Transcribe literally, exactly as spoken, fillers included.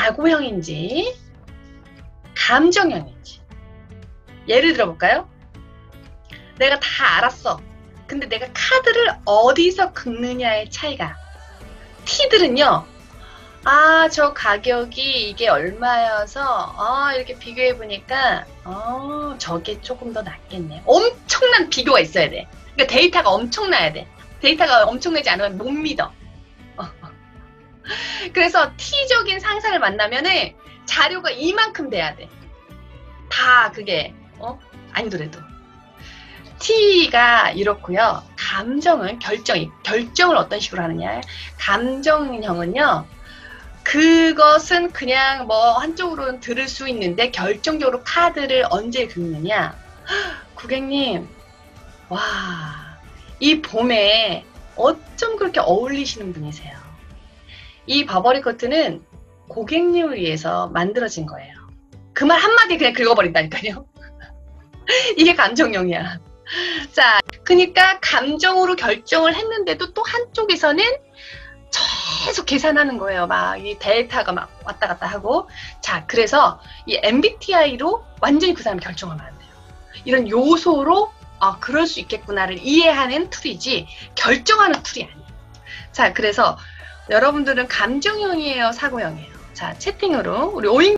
사고형인지 감정형인지. 예를 들어볼까요? 내가 다 알았어. 근데 내가 카드를 어디서 긁느냐의 차이가. T들은요. 아, 저 가격이 이게 얼마여서 아, 이렇게 비교해보니까 어, 저게 조금 더 낫겠네. 엄청난 비교가 있어야 돼. 그러니까 데이터가 엄청나야 돼. 데이터가 엄청나지 않으면 못 믿어. 그래서 T적인 상사를 만나면은 자료가 이만큼 돼야 돼. 다 그게 어? 아니더라도. T가 이렇고요. 감정은 결정이 결정을 어떤 식으로 하느냐. 감정형은요. 그것은 그냥 뭐 한쪽으로는 들을 수 있는데 결정적으로 카드를 언제 긁느냐. 고객님, 와, 이 봄에 어쩜 그렇게 어울리시는 분이세요. 이 버버리 커트는 고객님을 위해서 만들어진 거예요. 그 말 한마디 그냥 긁어버린다니까요. 이게 감정용이야. 자, 그러니까 감정으로 결정을 했는데도 또 한쪽에서는 계속 계산하는 거예요. 막 이 데이터가 막 왔다 갔다 하고. 자, 그래서 이 엠비티아이로 완전히 그 사람이 결정하면 안 돼요. 이런 요소로 아, 그럴 수 있겠구나를 이해하는 툴이지 결정하는 툴이 아니에요. 자, 그래서 여러분들은 감정형이에요, 사고형이에요? 자, 채팅으로 우리 오인